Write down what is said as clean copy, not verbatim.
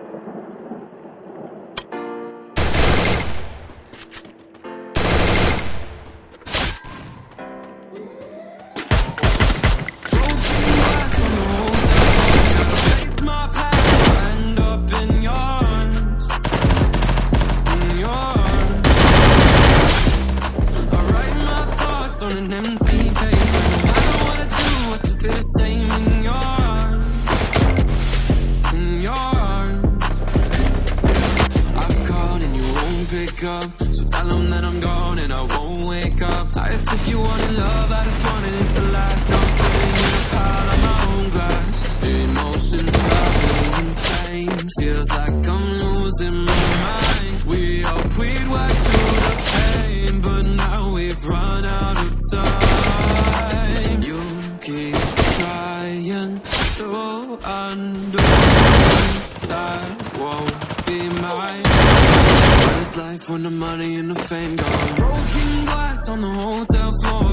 On an empty page, all I wanna do is to feel the same in your arms, in your arms. I've called and you won't pick up, so tell them that I'm gone and I won't wake up. As if you wanted love, I just wanted it to last. I'm sitting in a pile of my own glass. The emotions got me insane, feels like I'm losing my mind. We hope we'd work through the pain, but now we've run out of time. You keep trying to undo that won't be mine. What is life when the money and the fame gone? Broken glass on the hotel floor,